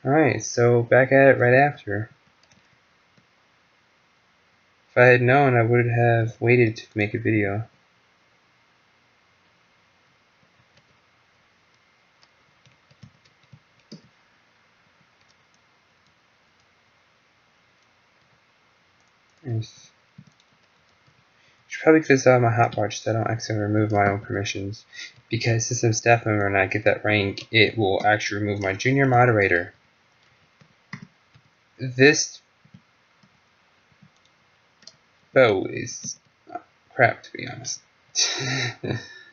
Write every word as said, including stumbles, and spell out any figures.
Alright, so back at it right after. If I had known, I would have waited to make a video. Nice. Should probably close out my hotbar so I don't accidentally remove my own permissions. Because system staff member and I get that rank, it will actually remove my junior moderator. This bow is crap, to be honest.